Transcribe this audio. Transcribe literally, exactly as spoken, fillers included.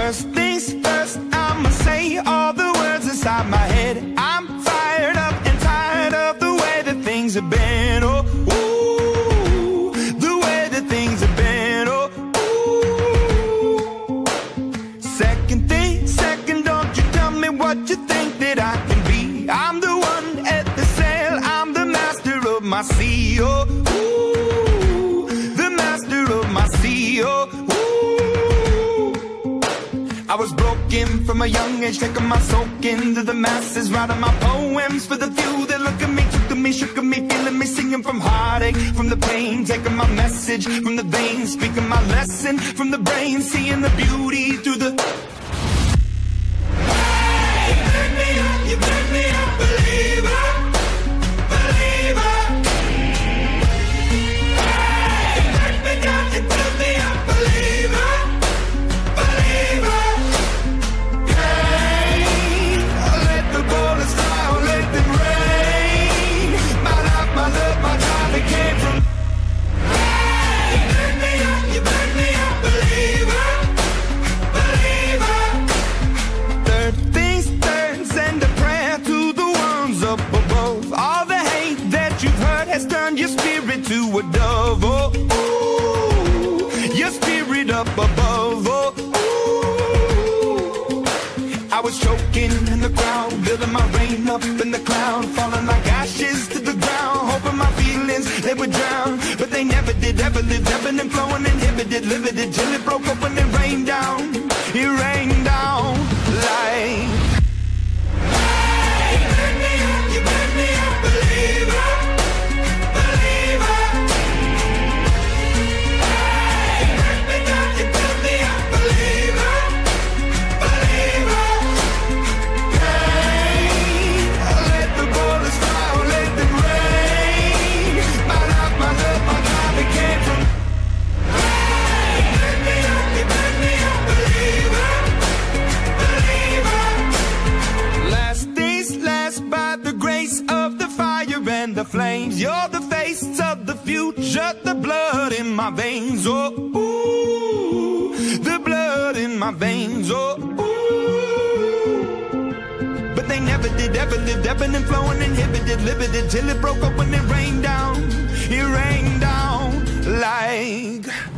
First things first, I'ma say all the words inside my head. I'm fired up and tired of the way that things have been. Oh, ooh, the way that things have been. Oh, ooh. Second thing, second, don't you tell me what you think that I can be. I'm the one at the sail, I'm the master of my sea. Oh, ooh, the master of my sea. Oh, ooh. I was broken from a young age, taking my soak into the masses, writing my poems for the few that look at me, took to me, shook at me, feeling me, singing from heartache, from the pain, taking my message from the veins, speaking my lesson from the brain, seeing the beauty through the... Hey, you turn me up, you turn me up, believer, believer. Hey, you turn me down, you turn me up, believer, believer. Hey, let the bullets fly, or let them rain. My life, my love, my time, it came from... Hey, you turn me up, you turn me up, believer, believer. Third things third, send a prayer to the ones up above. All the hate that you've heard has turned your spirit to a dove. Oh, ooh, your spirit up above. Oh, ooh. I was choking in the crowd, building my rain up in the cloud, falling like ashes to the ground, hoping my feelings they would drown, but they never did. Ever lived, ebbing and flowing, inhibited, limited, till it broke open and rained down. It rained down like... Hey, you burn me up, you burn me up, believer, believer. Hey, you burn me down, you burn me up, believer, believer. Hey, let the bullets fly, or let them rain. My life, my love, my time, it came from... Hey, you burn me up, you burn me up, believer, believer. Last things last, by the grace of the fire and the flames. You're the face of the future, the blood in my veins. Oh, ooh, the blood in my veins. Oh, ooh. But they never did, ever lived, ebbing and flowing, inhibited, limited, till it broke open and rained down. It rained down like...